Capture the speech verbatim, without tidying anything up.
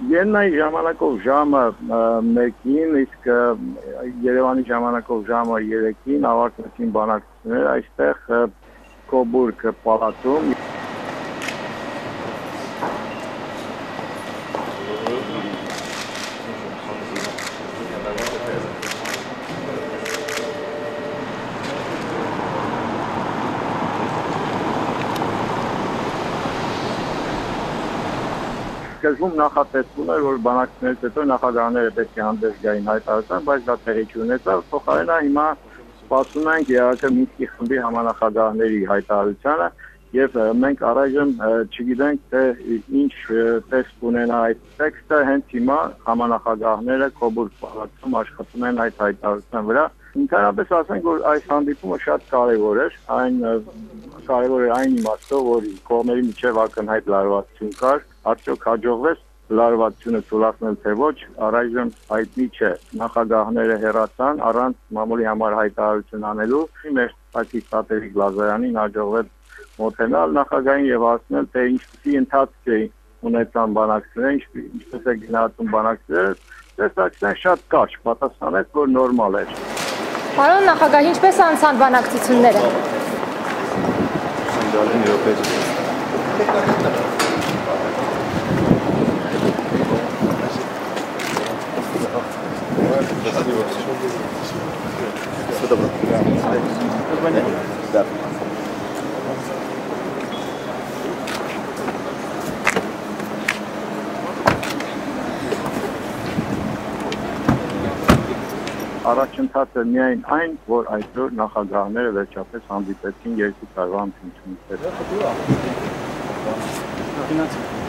Vienնայի ժամանակով ժամը մեկին, իսկ Երևանի ժամանակով ժամը երեքին ավարտվեցին բանակցությունները այստեղ Կոբուրգ պալատում։ Սկզբում նախատեսվում էր, որ բանակցությունից հետո նախագահները պետք է հանդես գային հայտարարության, բայց դա տեղի չունեցավ, փոխարենը հիմա սպասում ենք ԵԱՀԿ Մինսկի խմբի համանախագահների հայտարարությանը եւ մենք առայժմ չգիտենք թե ինչ տեսք ունենա այդ տեքստը, հենց հիմա համանախագահները Կոբուրգ պալատում աշխատում են այդ հայտարարության վրա։ Ընդհանրապես ասենք, որ այս հանդիպումը շատ կարևոր էր, այն կարևոր է այն իմաստով, որ կողմերի միջև ակնհայտ լարվածություն կար, արդյոք հաջողվեց լարվածությունը թույլատնել թե ոչ, առայժմ հայտնի չէ։ Նախագահները հեռացան առանց մամուլի համար հայտարարություն անելու, մեր Սարգիս Սատերիկ Լազարանին հաջողվեց մոտենալ նախագահին եւ ասնել, թե ինչպիսի ընթացք է ունեցան բանակցությունները, ինչպես է գնահատում բանակցությունները, տեսակցության շատ կարճ պատասխանեց, որ նորմալ էր։ Պարոն նախագահ, ինչպես անցան բանակցությունները։ Առաջընթացը միայն այն, որ այսօր նախագահները վերջապես հանդիպեցին երկու տարվա ընդմիջումից հետո։